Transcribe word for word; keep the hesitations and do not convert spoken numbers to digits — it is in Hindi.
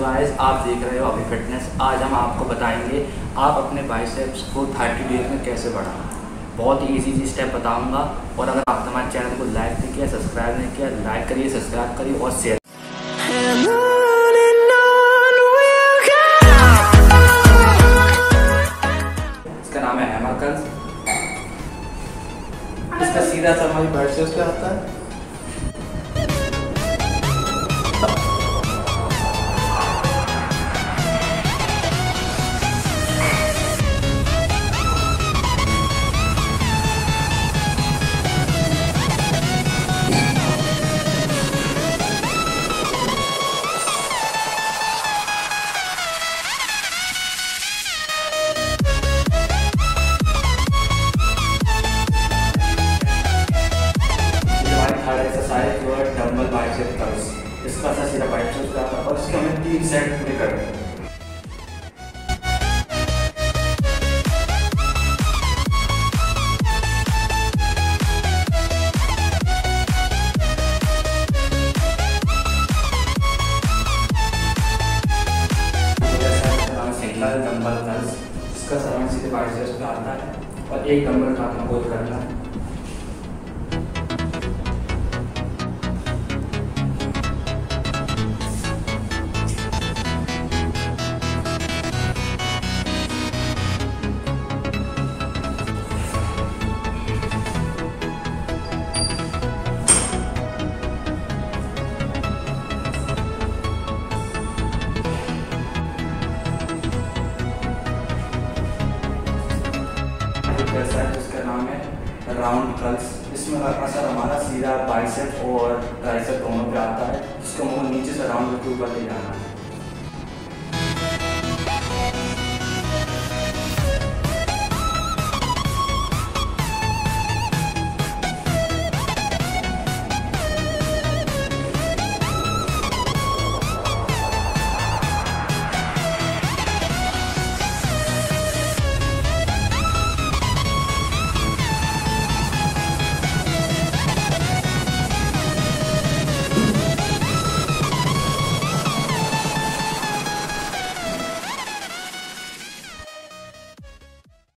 गाइस, आप देख रहे हो अभी फिटनेस। आज हम आपको बताएंगे आप अपने बाइसेप्स को तीस डेज में कैसे बढ़ाएं। बहुत ही इजी इजी स्टेप बताऊंगा। और अगर आप हमारे चैनल को लाइक नहीं किया, सब्सक्राइब नहीं किया, लाइक करिए, सब्सक्राइब करिए और शेयर। इसका नाम है हैमर कर्ल्स। इसका सीधा सा हमारी बाइसेप्स पे आता है। एक्सरसाइज जो है डंबल बाइसेप कर्ल्स, इसका असर सीधा बाइसेप्स पे आता है और इसके हमें तीन सेट पूरे करने हैं। सिंगल डंबल कर्ल्स, इसका असर सीधे बाइसेप्स पे आता है और एक डंबल का अपना होल्ड करना है। इसका नाम है राउंड कर्ल्स। इसमें असर हमारा सीधा बाइसेप और ट्राइसेप दोनों पे आता है, जिसको हम नीचे से राउंड के ऊपर ले जाना है।